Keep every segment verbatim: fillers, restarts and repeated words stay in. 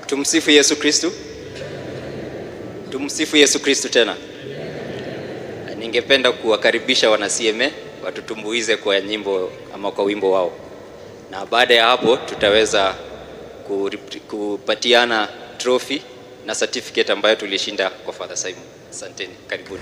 Tumsifu Yesu Kristu. Tumsifu Yesu Kristu tena. Ningependa kuwakaribisha wana C M A watutumbuize kwa nyimbo ama kwa wimbo wao, na baada ya hapo tutaweza kupatiana trophy na certificate ambayo tulishinda kwa Father Simon. Asanteni, karibuni.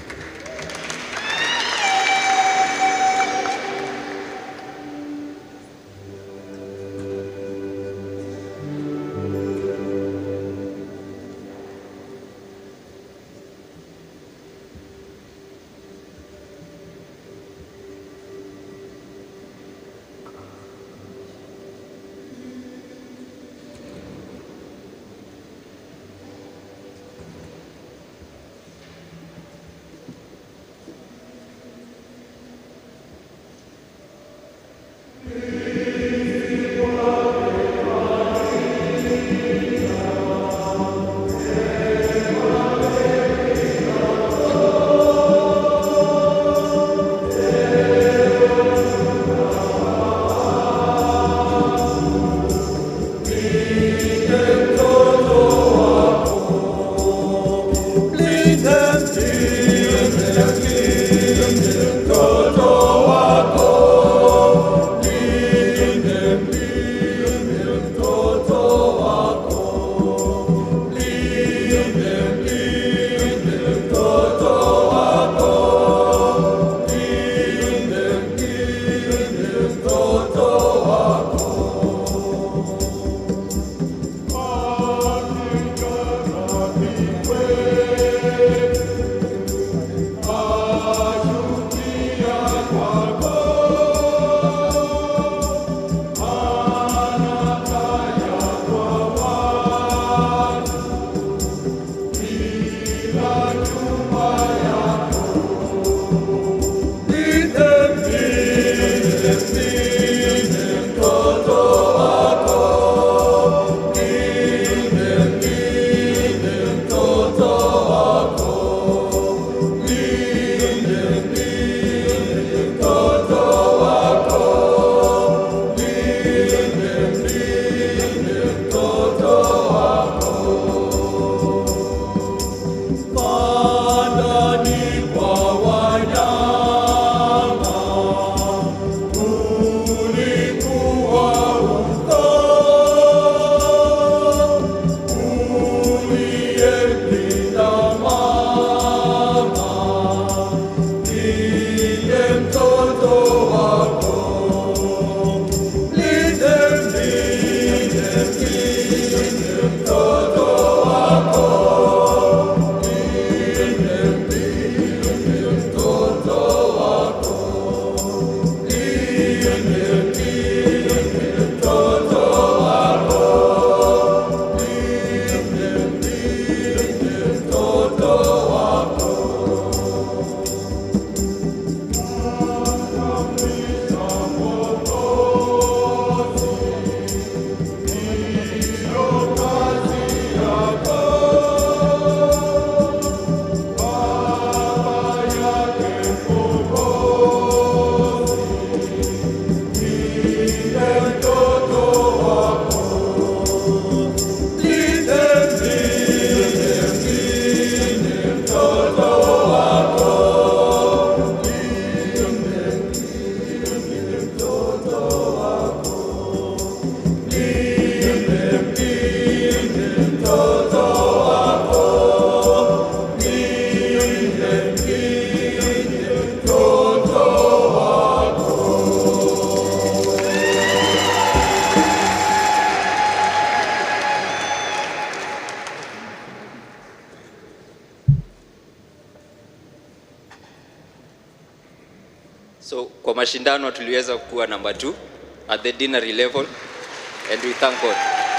So kwa mashindano tuliweza kuwa number two at the deanery level, and we thank God.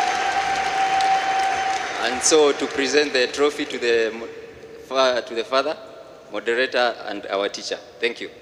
And so to present the trophy to the to the father, moderator, and our teacher. Thank you.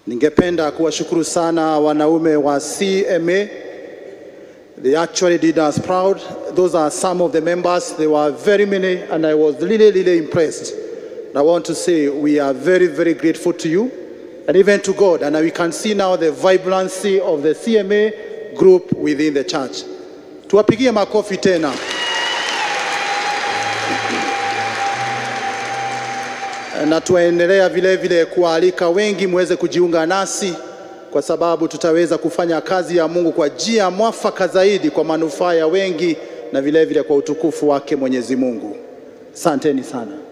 Ningependa kuwashukuru sana wanaume wa C M A. They actually did us proud. Those are some of the members. There were very many, and I was really, really impressed. And I want to say we are very, very grateful to you, and even to God. And we can see now the vibrancy of the C M A group within the church. Tuwapigie makofi tena. Na tuendelea vile vile kualika wengi muweze kujiunga nasi, kwa sababu tutaweza kufanya kazi ya Mungu kwa njia mwafaka zaidi kwa manufaa ya wengi na vile vile kwa utukufu wake Mwenyezi Mungu. Asanteni sana.